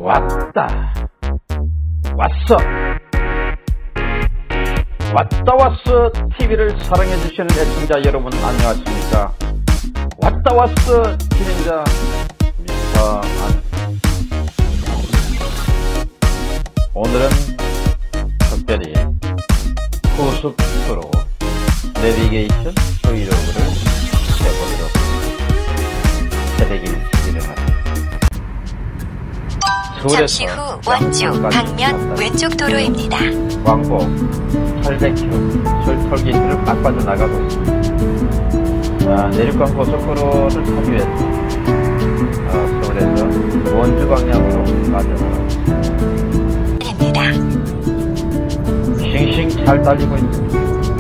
왔다 왔어 TV를 사랑해주시는 애청자 여러분 안녕하십니까. 왔다 왔어 진행자 미스터 안. 오늘은 특별히 고속도로 내비게이션 브이로그를 해보도록 새벽인 11일 잠시 후 원주 방면 왼쪽 도로입니다. 왕복 800km 철털기를 막 빠져나가고 있습니다. 내륙간 고속도로를 타기 위해서 서울에서 원주 방향으로 빠져나가고 있습니다. 싱싱 잘 달리고 있습니다.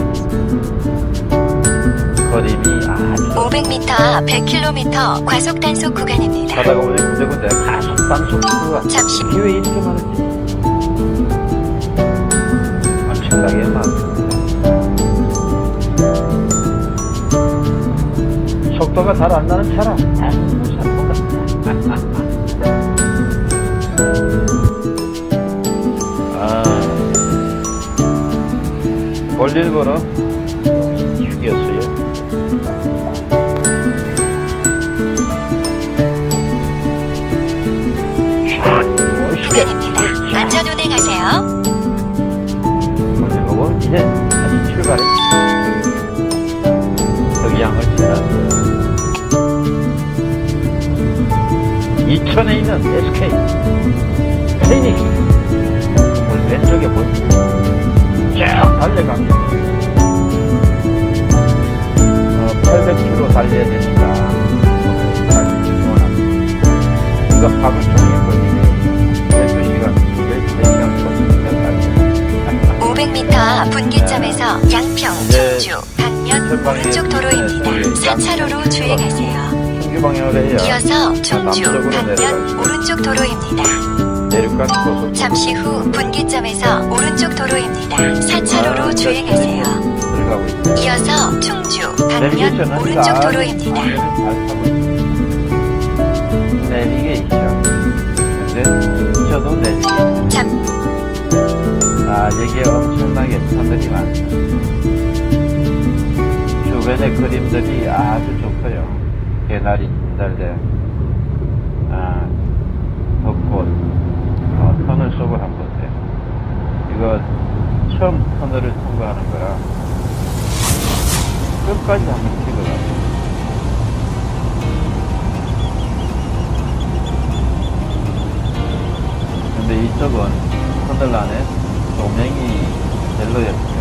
거리이 아주 500m 앞 100km 과속 단속 구간입니다. 가다가 보니 군데군데 가속 단속 구간 잠시 왜 이렇게 많은지 엄청나게 많습니다. 속도가 잘 안 나는 차라 너무 잘것 같다. 볼일 보러 휴게소에 구간입니다. 안전 운행하세요. 볼일 보고 이제 다시 출발해. 덕양을 지나서 이천에 있는 SK 페이닉스 왼쪽에 보입니다. 쭉 달려갑니다. 800km 달려야 되니까 원합니다. 이거 하루 종일 걸리네. 12시간 500m 앞 분기점에서 양평, 충주, 방면 오른쪽 도로입니다. 4차로로 주행하세요. 충주 방향으로 해야 이어서 충주, 방면 오른쪽 도로입니다. 내륙간 고속도로 잠시 후 분기점에서 오른쪽 도로입니다. 4차로로 주행하세요. 들어가고 있습니다. 이어서 충주, 방면 오른쪽 도로입니다. 내비게이션. 근데 저도 내비게이션. 여기에 엄청나게 차들이 많습니다. 주변의 그림들이 아주 좋고요. 개나리 진달래, 벚꽃, 터널 속을 한번 보세요. 이거 처음 터널을 통과하는 거라 끝까지 한번 찍어가세요. 근데 이쪽은 터널 안에 조명이 별로 예쁘네요.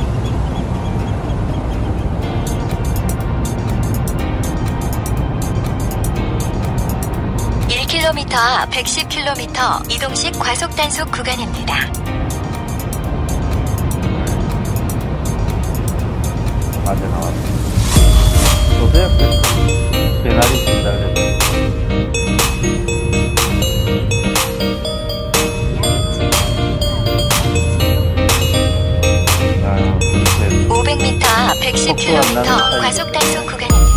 1km 앞 110km 이동식 과속 단속 구간입니다. 맞아 나왔습니다. 보세요. 개나리 진달래. 500m 앞 110km 과속 단속 구간입니다.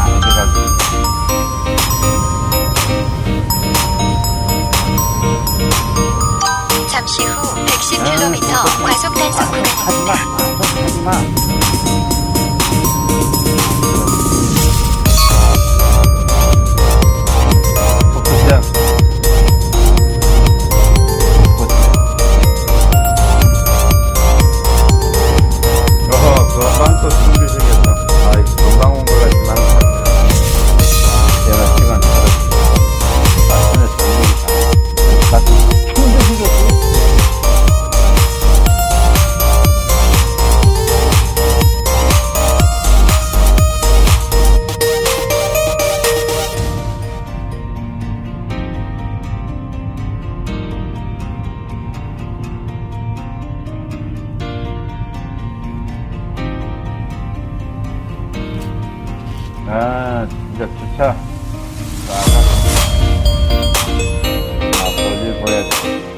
잠시 후 110km 과속 단속 구간입니다. 하지마. 금방 또 준비 생겼어. 금방 온 것 같지만 내가 시간 아침에 충분히 생겼어. 진짜 주차. 볼일 보야지.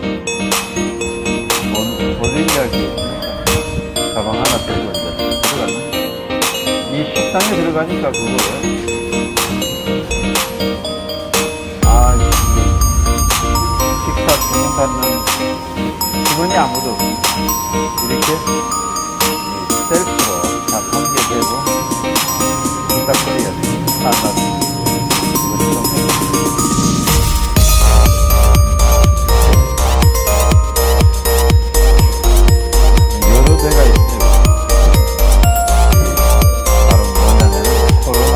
볼일 이야기. 가방 하나 들고 이제 들어갔나? 이 식당에 들어가니까 그거예요. 식당 찾는 직원이 아무도 없고 이렇게 셀프로 다 통계되고 기사거리가 스타트업이 여러 대가 있어요. 바로 뭐냐면 코로나,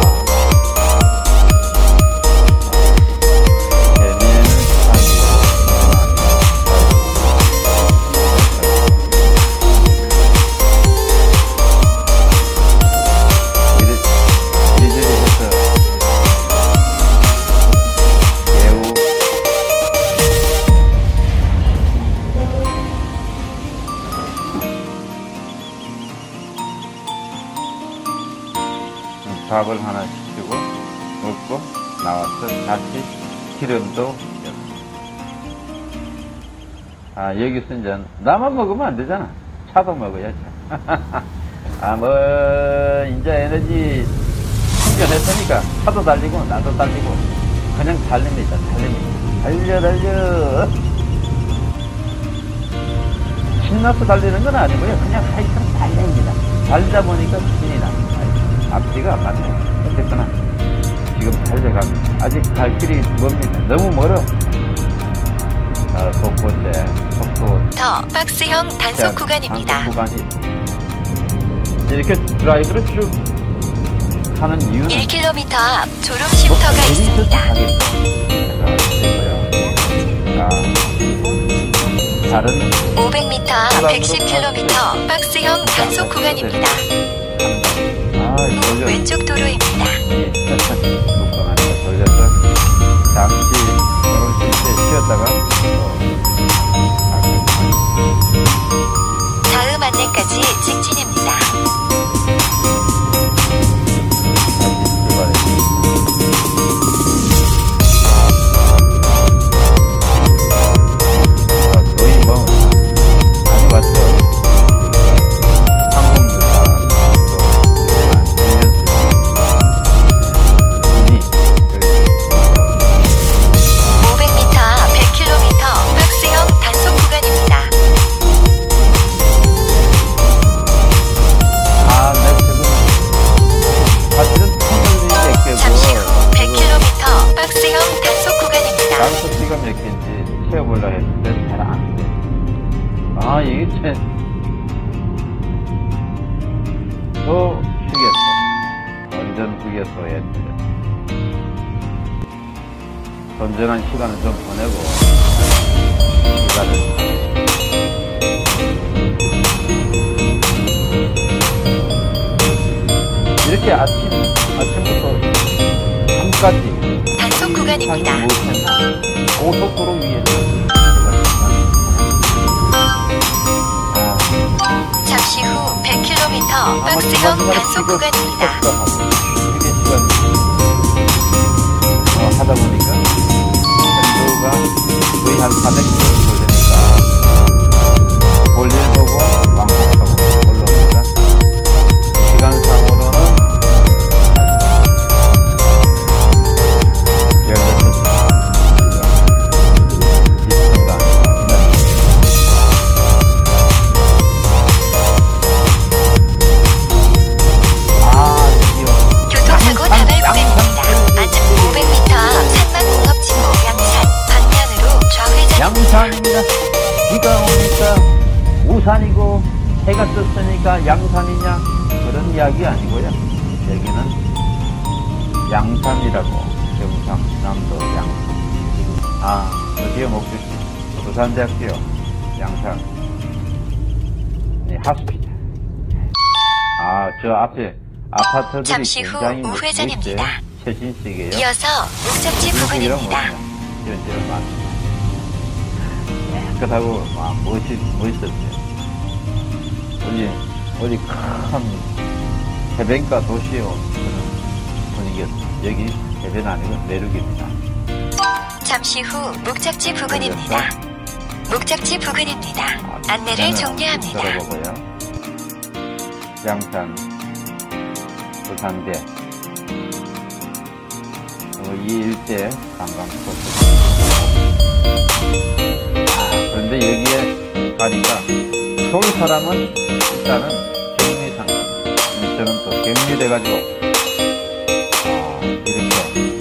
재미에는 이리저리 해서 매우 밥을 하나 시키고 먹고 나와서 다시 기름도 여기서 이제 나만 먹으면 안 되잖아. 차도 먹어야지. 이제 에너지 충전했으니까 차도 달리고 나도 달리고 그냥 달립니다. 달려. 신나서 달리는 건 아니고요. 그냥 하여튼 달립니다. 달리다 보니까 신이 납니다. 앞뒤가 안 맞네. 어쨌거나 지금 달려갑니다. 아직 갈 길이 멉니다. 너무 멀어. 곳곳에 속도 더 박스형 단속 구간입니다. 구간이 이렇게 드라이브를 쭉 하는 이유는 1km 앞 졸음 쉼터가 있습니다. 다른 500m 앞 110km 박스형 단속 구간입니다. 후 왼쪽 도로입니다. 돌려서 잠시 졸음 쉴 때 쉬었다가 다음 안내까지 직진입니다. 거의 뭐 많이 왔죠. 항공도 다 500m 앞 100km 박스형 단속 구간입니다. 내 지금 사실은 통행이 잠시 후 100km 박스형 단속 구간입니다. 단속지가 몇 개인지 채워보려고 했는데 잘 안 돼. 이게 또 휴게소, 원전 휴게소에 건전한 시간을 좀 보내고 시간을 이렇게 아침부터 밤까지 단속 구간입니다. 고속도로 위에 잠시 후 100km 박스형 단속 구간입니다. 이게 시간 하다 보니까 편도가 거의 한 400km 정도 되니까 볼일 보고 왕복하고 올라오니까 시간상으로는 교통사고 다발 구간입니다. 안쪽 500m 앞 산막공업지구 양산 방면으로 좌회전. 양산입니다. 비가 오니까 우산이고 해가 떴으니까 양산이냐 그런 이야기 아니고요. 여기는 양산이라고 경상남도 양산. 어디요 목적지 부산대학교 양산 하수피자. 저 앞에 아파트들이 잠시 후 굉장히 우회전입니다. 최신식이에요. 이어서 목적지 부근입니다. 이런저런 많습니다. 깨끗하고 멋있었어요. 어디 큰 해변가 도시에 온 그런 분위기였어요. 여기 해변 아니고 내륙입니다. 잠시 후 목적지 부근입니다. 목적지 부근입니다. 안내를 종료합니다. 들어보고요. 양산, 부산대, 이 일대 관광 스포츠. 사람은 일단은 격리 상태. 저는 또 격리돼가지고 이렇게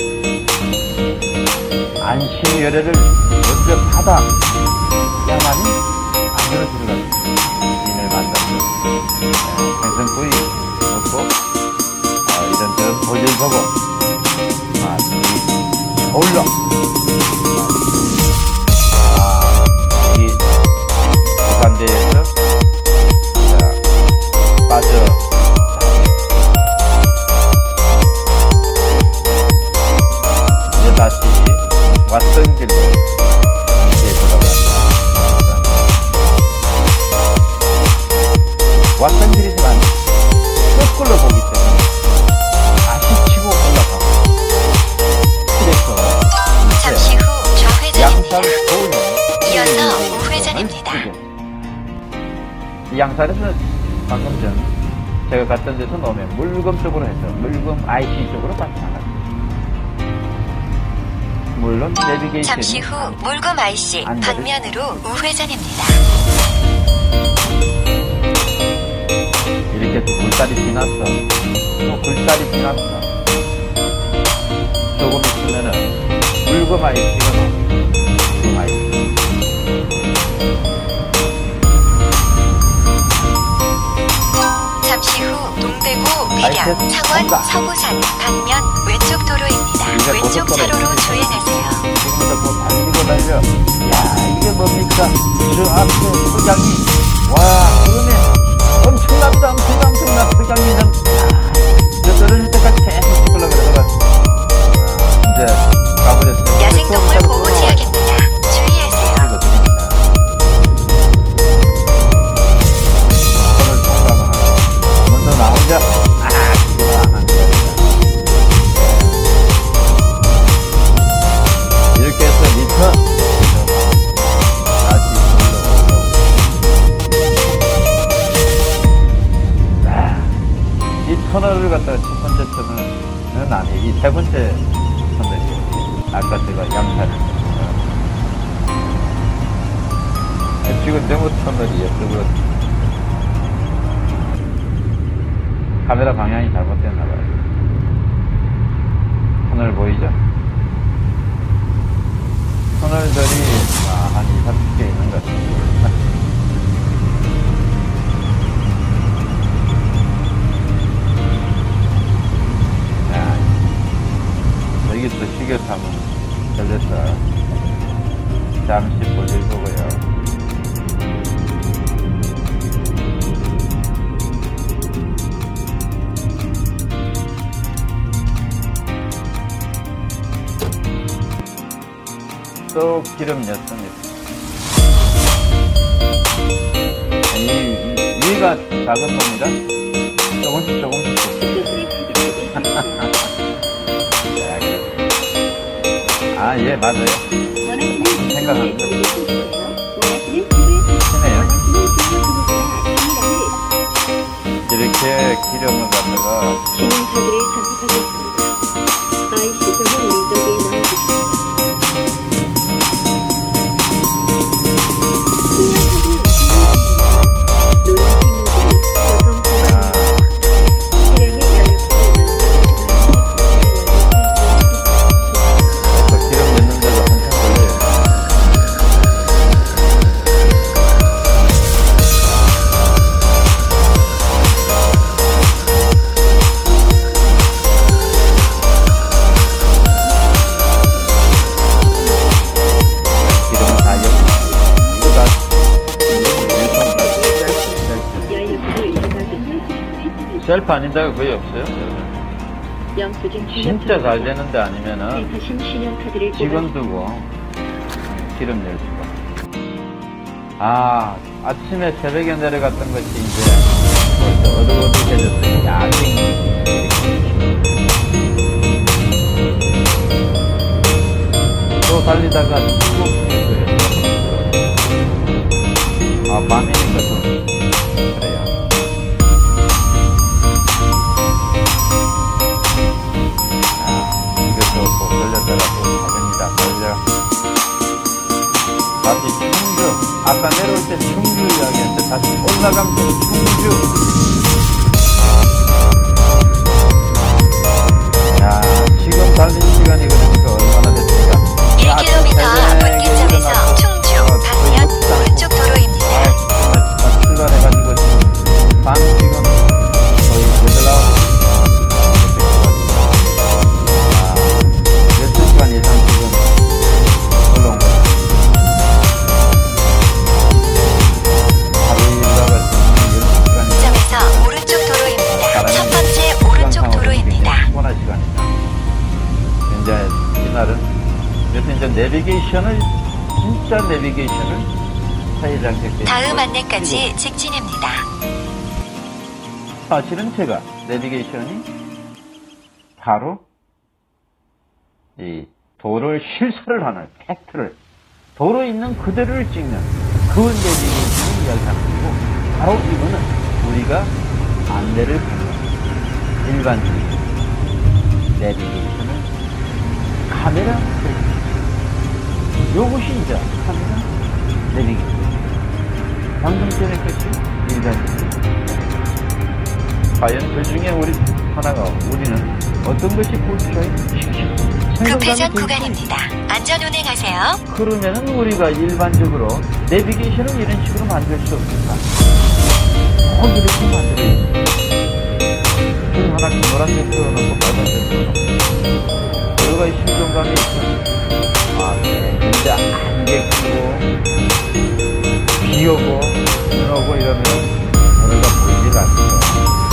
안심열애를 먼저 받아야만이 안으로 들어가서 인을 만났죠. 생선구이 먹고 이런저런 볼일 보고 서울로 이 부산대에서 빠져 이제 다시 왔던 길로 돌아갑니다. 왔던 길이지만 거꾸로 보기 때문에 다시 치고 올라가고 그래서 잠시 후 양산 좌회전입니다. 도로 이어서 우회전입니다. 이 양산에서 방금 전 제가 갔던 데서 놓으면 물금 쪽으로 해서 물금 IC 쪽으로 다시 나가요. 물론 내비게이션이 잠시 후 물금 IC 안 되는 방면으로 우회전입니다. 이렇게 또 굴다리 지났어. 또 굴다리 지났어. 조금 있으면은 물금 IC가 나와. 물금 IC. 잠시 후 동대구 밀양 아이템 창원 뭔가. 서구산 방면 왼쪽 도로입니다. 이제 왼쪽 고속도로에 차로로 주행하세요. 지금부터 뭐 달리고 달려. 야, 이게 뭡니까? 저 앞에 소장이. 와, 그러네. 엄청납니다. 엄청나. 소장이는. 저 떨어질 때까지 계속 끌려 그러다가. 이제 가버렸어요. 야생동물 보호지역입니다. 주의하세요. 이거 드립니다. 손을 통과하고 먼저 나오자. 그거 안 한 거야. 이렇게 해서 리턴 다시 올라오고 이 터널을 갖다가 첫 번째 터널은 아니에요. 이 세 번째 터널이에요. 아까 제가 양산을 지금 너무 터널이 옆으로 카메라 방향이 잘못됐나 봐요. 터널 보이죠? 터널들이 한 2, 30개 있는 것 같아요. 자, 여기 또 시계 타면 걸렸어. 잠시 볼일 보고요. 또 기름 넣습니다. 이 위가 작은 겁니다. 조금씩. 예, 맞아요. 생각하는 거. 크네요. 이렇게 기름을 갖다가 신용카드를 선택하겠습니다. IC소는 위쪽에 넣어주십시오. 기름 넣는데도 한참 걸려요. 기름은 다 이거 다 셀프 아닌 데가 거의 없어요. 진짜 잘 되는데 아니면은 직원 두고 기름 낼 수가. 아침에 새벽에 내려갔던 것이 이제 벌써 어둑어둑해졌어요. 야생. 또 달리다가 출국했어요. 밤이니까 좀 그래요. 이것도 또 걸렸더라고. 됩니다. 걸려. 다시 충전. 아까 내려올 때 충주 이야기했는데 다시 올라가면 충주. 자, 지금 달린 시간이 그러니까 얼마나 됐습니까? 1km 분기점에서 충주 방면 오른쪽 도로입니다. 출발해가지고 밤 지금 거의 8, 12시간 이상 지금 올라온 거예요. 하루 일과가 지금 10시간 이상. 점에서 오른쪽 도로입니다. 첫 번째 오른쪽 도로입니다. 피곤한 시간이다. 이제 이날은 그래서 이제 내비게이션을 진짜 내비게이션을 사회장택 다음 안내까지 직진입니다. 사실은 제가 내비게이션이 바로 이 도로를 실사를 하는 팩트를 도로에 있는 그대로를 찍는 그 내비게이션을 이야기하는 거고 바로 이거는 우리가 안내를 보는 일반적인 내비게이션을 카메라 요것이 이제 카메라 내비게이션 방금 전에 것이 일반적인 과연 그 중에 우리 하나가 우리는 어떤 것이 볼까요? 급회전 구간입니다. 안전 운행하세요. 그러면은 우리가 일반적으로 내비게이션을 이런 식으로 만들 수 없을까? 꼭 이렇게 만들어야 줄 하나 노란색 틀어놓고 빨간색 틀어놓고 들어가 신경감이 있어. 아, 진짜 안개 끼고 비 오고 눈 오고 이러면 도로가 보이질 않죠.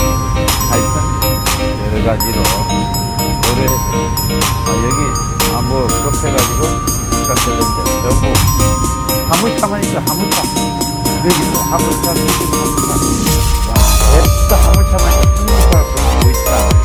하여튼 여러 가지로 도로에 여기 뭐 급해가지고 시작되는데 전부 화물차만 있어. 화물차 여기도 화물차 여기도 화물차. 와, 냅다 화물차만 있어. 승무차가 보이고 있다.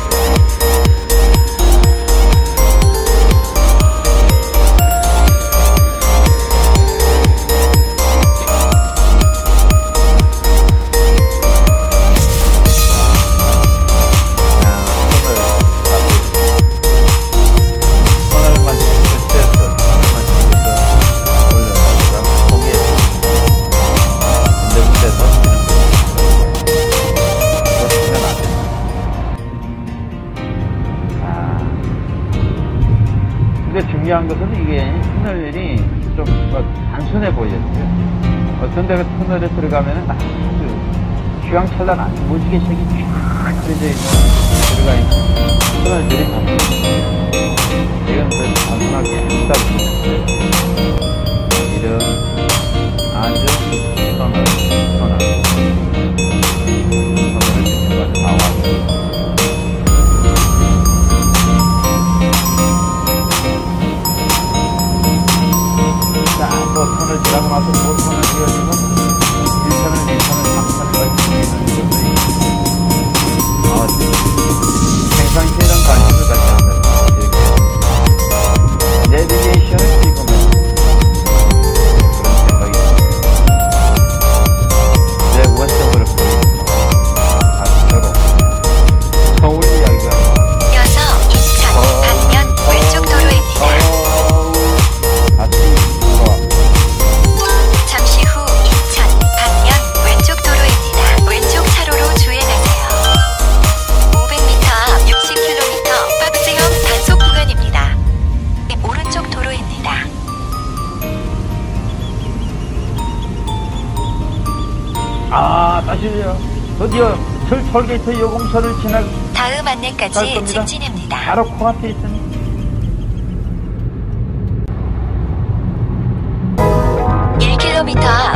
중요한 것은 이게 터널이 좀 단순해 보였어요. 어떤 데가 터널에 들어가면은 아주 휘황찬란한 무지개색이 쫙 그려져 있는 들어가 있는 터널들이 많습니다. 이건 더 단순하게 했다고 이런 아주 터널을 지금 나와서 또 터널 지나고 나서 또 터널 지어지면 1터널, 2터널, 3터널까지 생기는 것들이 평상시에 이런 관심을 갖지 않는 이렇게 내비게이션을 찍으면 그런 생각이 듭니다. 내 원적으로 보이는 아주처럼 서울 이야기가 이어서 인천 방면 왼쪽 도로입니다. 잠시 후 인천 방면 왼쪽 도로입니다. 왼쪽 차로로 주행하세요. 500m 앞 60km 박스형 단속 구간입니다. 오른쪽 도로입니다. 아, 다시요. 드디어 톨게이트 요금소를 지나 다음 안내까지 직진입니다. 바로 코앞에 있습니다. 1km